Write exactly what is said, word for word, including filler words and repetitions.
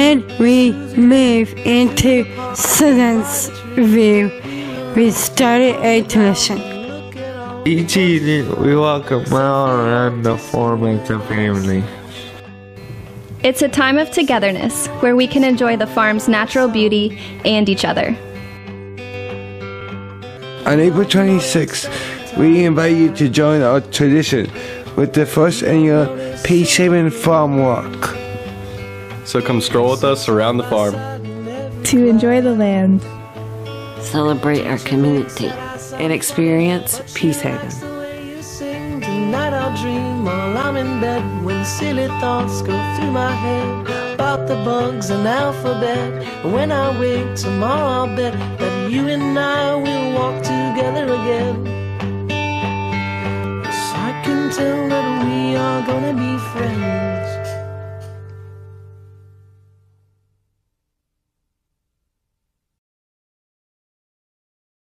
Then we move into Susan's view. We started a tradition. Each evening, we walk a mile around the farm as a family. It's a time of togetherness where we can enjoy the farm's natural beauty and each other. On April twenty-sixth, we invite you to join our tradition with the first annual Peacehaven Farm Walk. So come stroll with us around the farm. To enjoy the land. Celebrate our community. And experience Peacehaven. Tonight I'll dream while I'm in bed, when silly thoughts go through my head about the bugs and alphabet. And when I wake tomorrow, I'll bet that you and I will walk together again. 'Cause I can tell that we are gonna be friends.